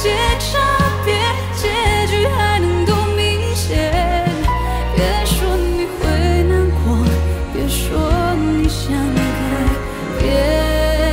些差别，结局还能多明显。别说你会难过，别说你想改变。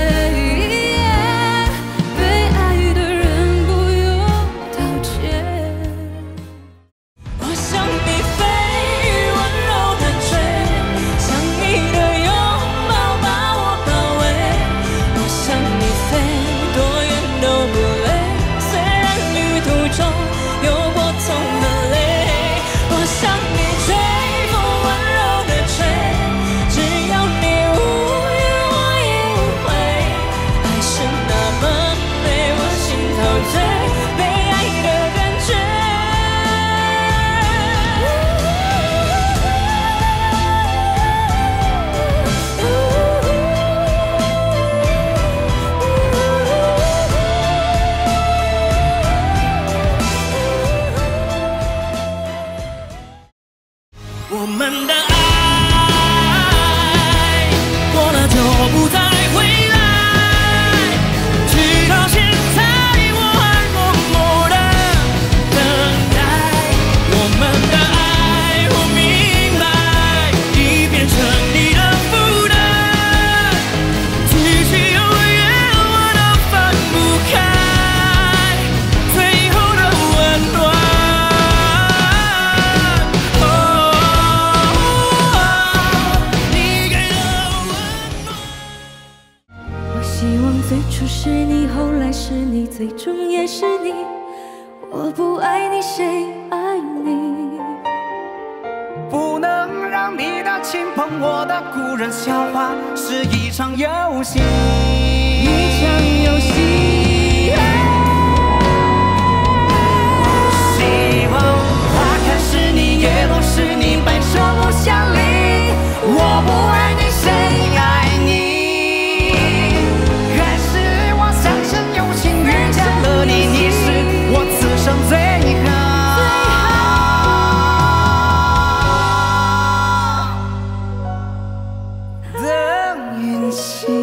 我们的爱过了就不再回来，直到现在我还默默的等待。我们的爱，我明白，已变成你的负担，继续永远我都放不开最后的温暖。 希望最初是你，后来是你，最终也是你。我不爱你，谁爱你？ 不能让你的亲朋，我的故人笑话，是一场游戏。 一场游戏。 希望花开是你，叶落是你，白首不相离。我不爱你，谁爱你？ 你是我此生最好的运气。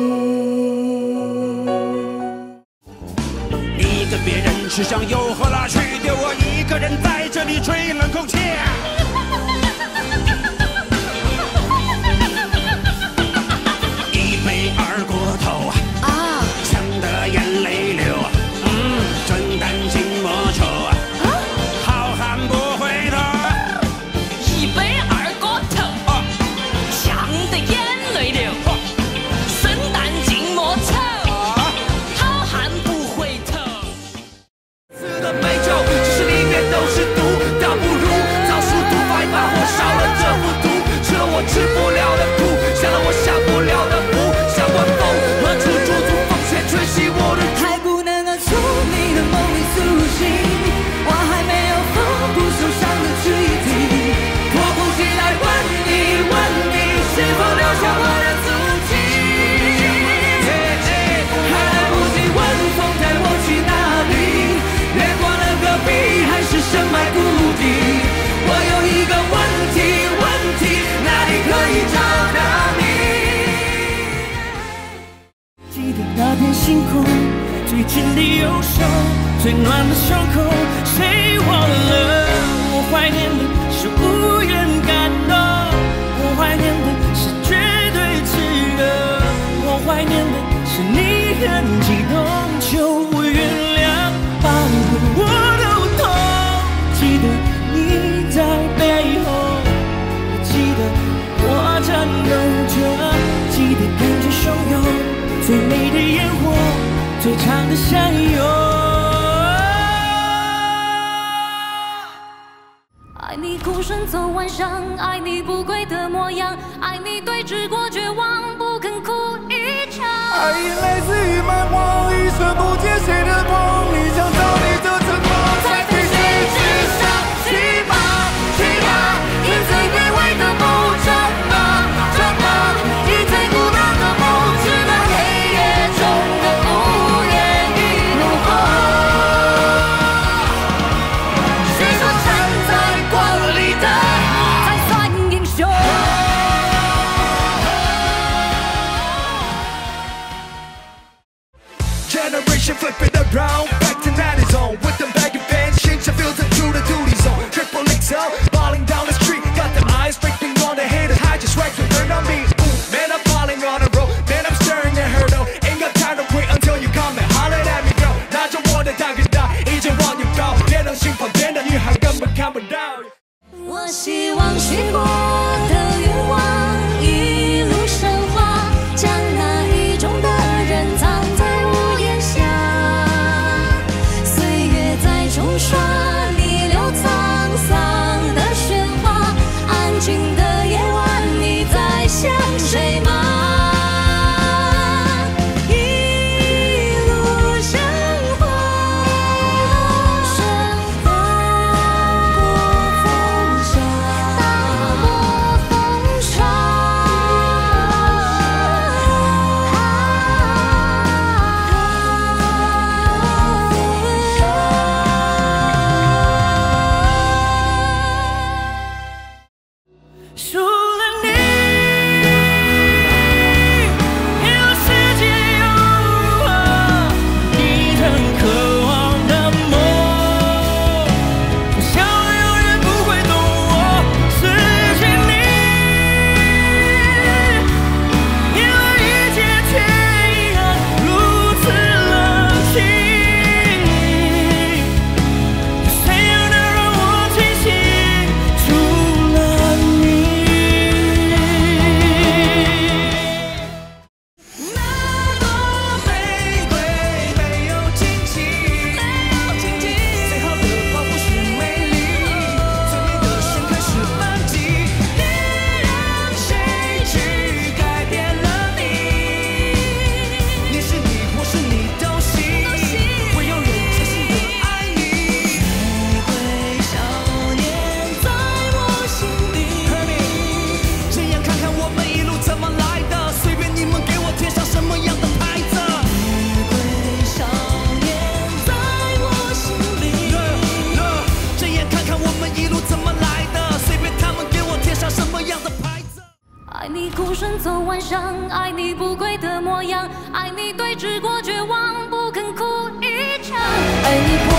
你跟别人吃香又喝辣，去丢我一个人在这里吹冷空气。一杯二锅头啊，呛得眼泪流。 真担心莫愁，好汉不回头。 一杯二锅头，呛得眼泪流。生旦净莫愁，好汉不回头。 死的美酒，即使里面都是毒，倒不如早熟毒发一把火烧了这幅图，吃了我吃不了的苦，下了我下不了的符，像晚风何处驻足，风雪吹熄我的烛。 我还没有缝不受伤的躯体，迫不及待问你，是否留下我的足迹？还来不及问风带我去哪里，越过了戈壁还是深埋谷底。我有一个问题，哪里可以找到你？ 记得那片星空，最紧的右手。 最暖的胸口，谁忘了？我怀念的是无言感动，我怀念的是绝对炽热，我怀念的是你很激动，求我原谅，把我都痛。记得你在背后，记得我颤抖着，记得感觉汹涌，最美的烟火，最长的相拥。 爱你孤身走晚上，爱你不跪的模样，爱你对峙过绝望，不肯哭一场。 爱意来自于蛮荒，一瞬不见谁的光，你想找你的承诺，在对谁之上去吧，去吧，以最卑微的不争吧，争吧，以最孤单的不知道黑夜中的无言与怒吼。谁说站在光里的才算英雄？ Generation flipping around, back to 90. 常许过的愿望，一路升华，将那意中的人藏在屋檐下。岁月在冲刷，逆流沧桑的喧哗，安静的夜晚，你在想谁吗？爱你孤身走晚上，爱你不跪的模样，爱你对峙过绝望，不肯哭一场，爱你。